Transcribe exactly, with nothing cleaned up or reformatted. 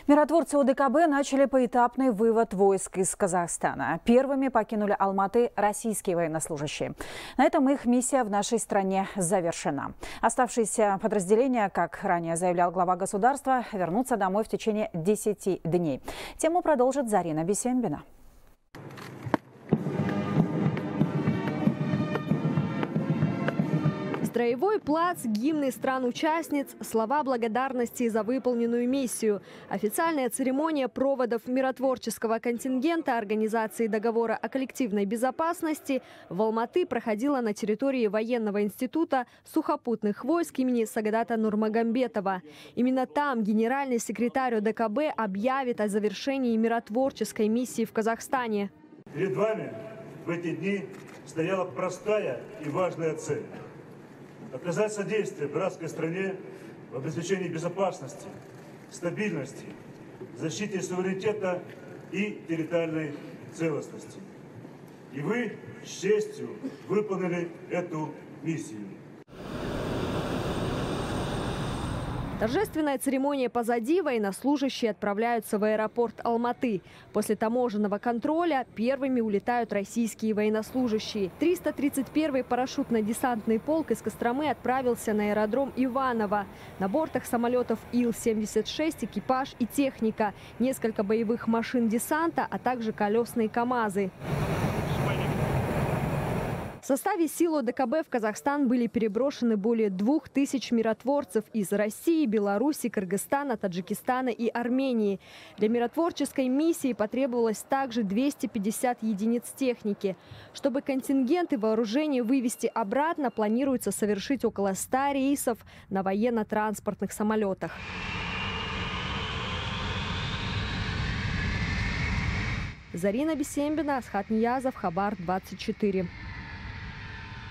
Миротворцы ОДКБ начали поэтапный вывод войск из Казахстана. Первыми покинули Алматы российские военнослужащие. На этом их миссия в нашей стране завершена. Оставшиеся подразделения, как ранее заявлял глава государства, вернутся домой в течение десяти дней. Тему продолжит Зарина Бисембина. Строевой плац, гимны стран-участниц, слова благодарности за выполненную миссию. Официальная церемония проводов миротворческого контингента Организации договора о коллективной безопасности в Алматы проходила на территории военного института сухопутных войск имени Сагадата Нурмагомбетова. Именно там генеральный секретарь ОДКБ объявит о завершении миротворческой миссии в Казахстане. Перед вами в эти дни стояла простая и важная цель – оказать содействие братской стране в обеспечении безопасности, стабильности, защите суверенитета и территориальной целостности. И вы с честью выполнили эту миссию. Торжественная церемония позади, военнослужащие отправляются в аэропорт Алматы. После таможенного контроля первыми улетают российские военнослужащие. триста тридцать первый парашютно-десантный полк из Костромы отправился на аэродром Иваново. На бортах самолетов Ил семьдесят шесть экипаж и техника, несколько боевых машин десанта, а также колесные КАМАЗы. В составе сил ОДКБ в Казахстан были переброшены более двух тысяч миротворцев из России, Беларуси, Кыргызстана, Таджикистана и Армении. Для миротворческой миссии потребовалось также двести пятьдесят единиц техники. Чтобы контингент и вооружение вывести обратно, планируется совершить около ста рейсов на военно-транспортных самолетах. Зарина Бисембина, Асхат Ниязов, Хабар двадцать четыре.